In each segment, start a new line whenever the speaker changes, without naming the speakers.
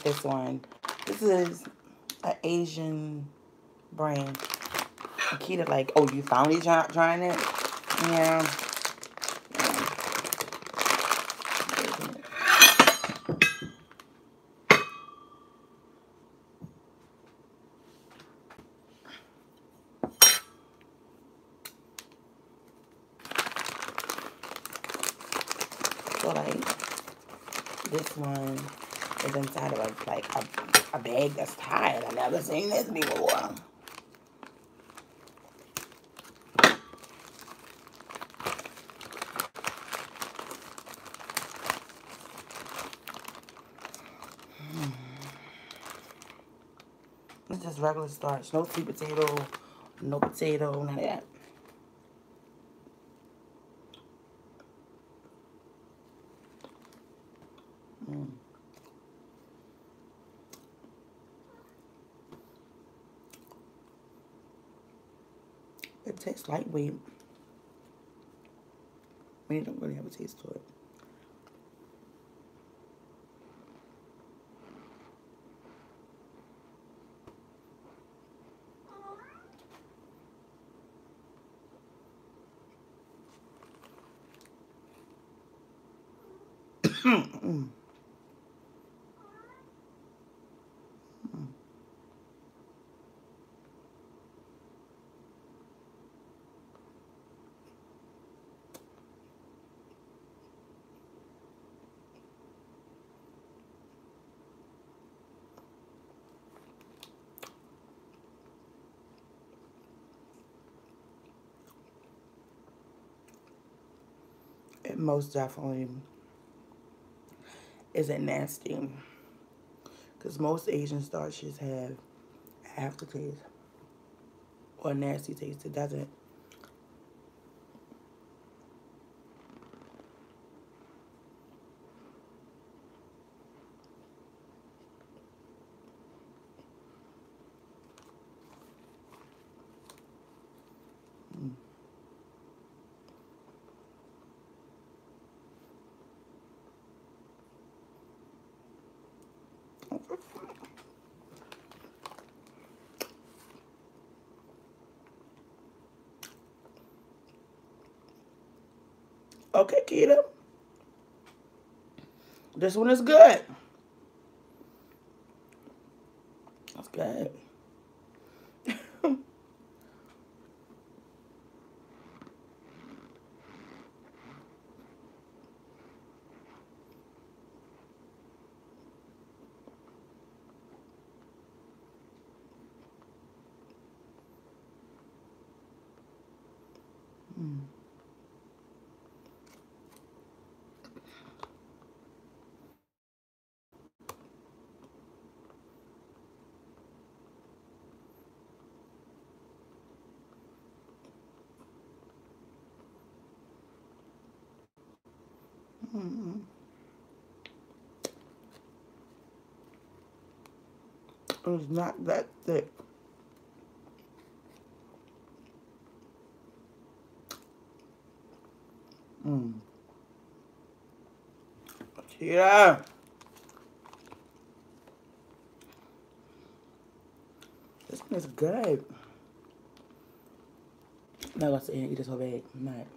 this one. This is an Asian brand. Akita like, oh, you finally trying it? Yeah. So like this one is inside of like a bag that's tied. I've never seen this before. It's just regular starch. No sweet potato, no potato, none of that. It tastes lightweight. I mean, it don't really have a taste to it. It most definitely isn't nasty. Because most Asian starches have aftertaste or a nasty taste. It doesn't. Okay, Kita. This one is good. That's good. It's not that thick. Yeah. This one is good. I'm not gonna sit here and eat this whole bag. I'm not.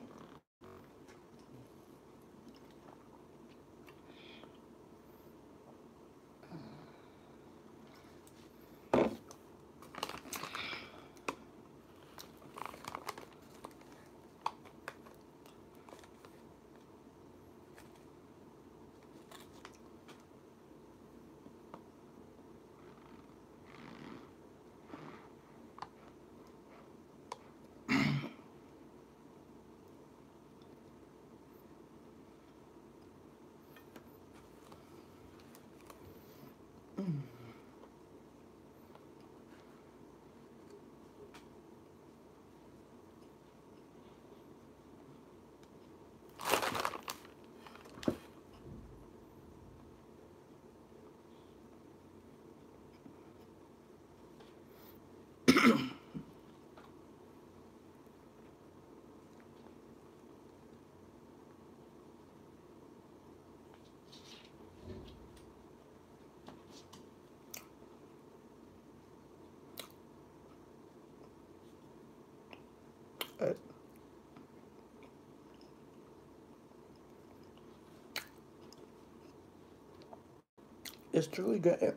good. It's truly good.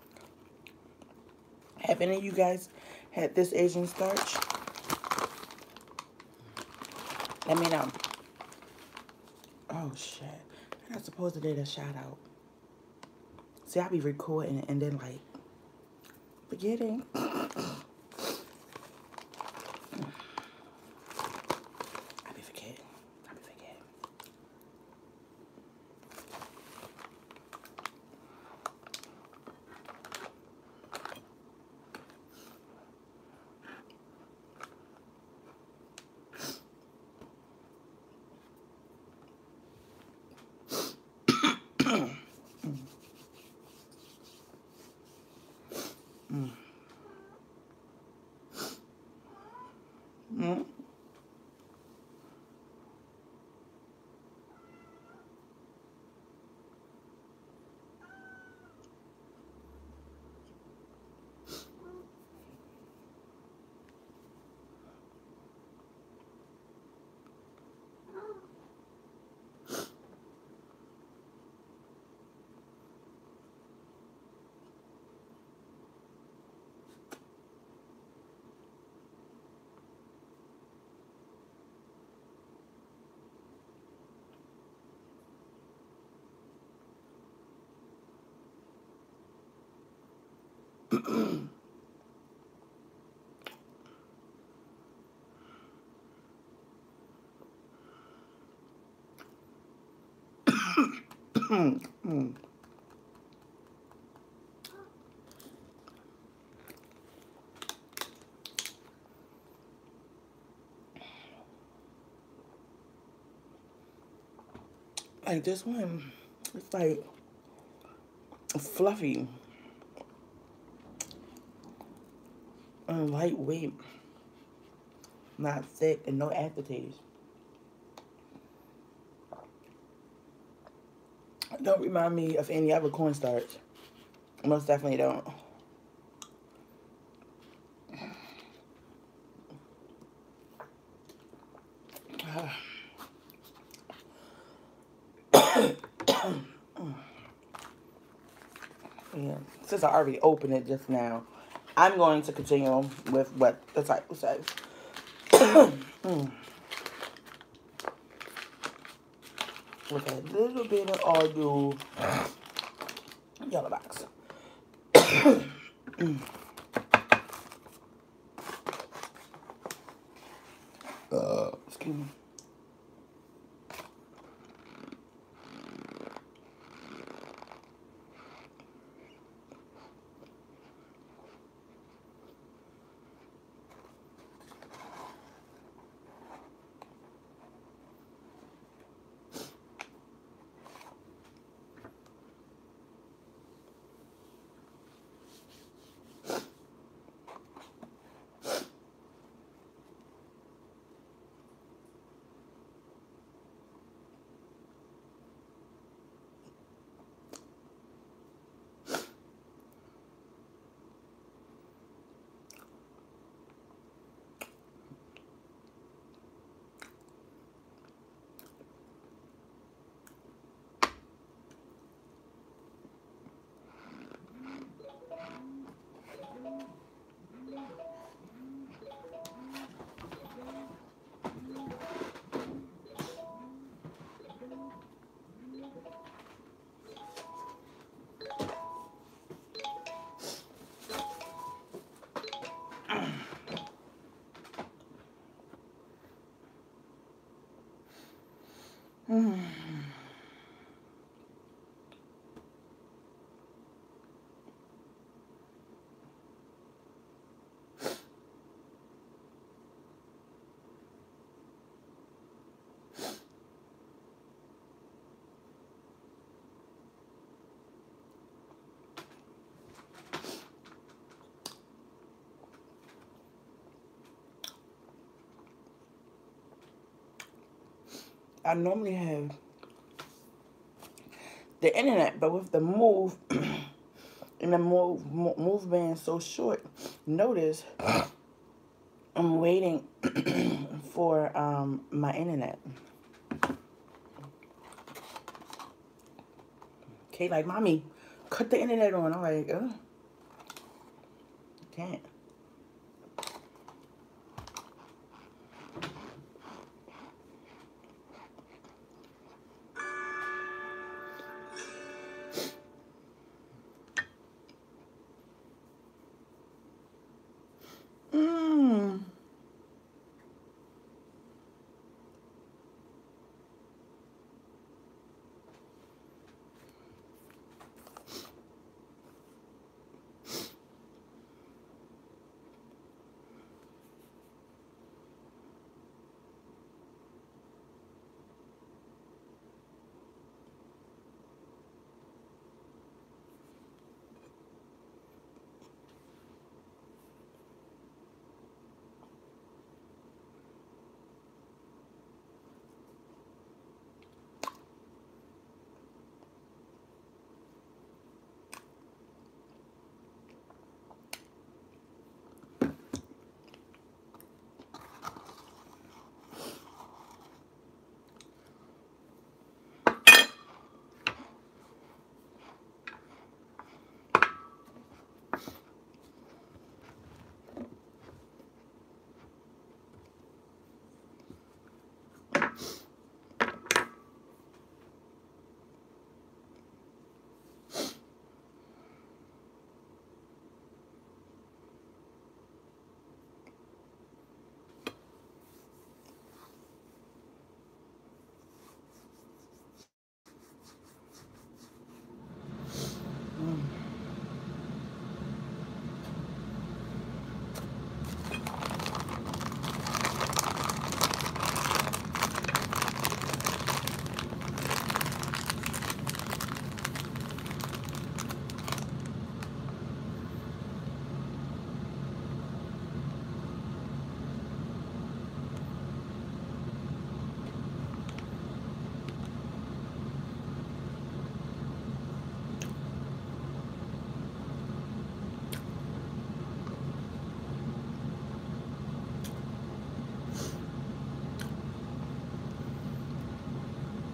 Have any of you guys had this Asian starch? Let me know. Oh, shit. I'm not supposed to do a shout out. See, I be recording and then, like, forgetting. I be forgetting. I be forgetting. Mm. Like this one, it's like fluffy and lightweight, not thick and no aftertaste. Don't remind me of any other cornstarch. Most definitely don't. Yeah, since I already opened it just now, I'm going to continue with what the title says. With a little bit of Argo yellow box. Excuse me. I normally have the internet, but with the move and the move being so short, notice I'm waiting for my internet. Kate like, mommy, cut the internet on. I'm like, can't. Mmm.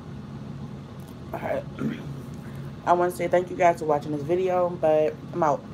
Alright. I want to say thank you guys for watching this video, but I'm out.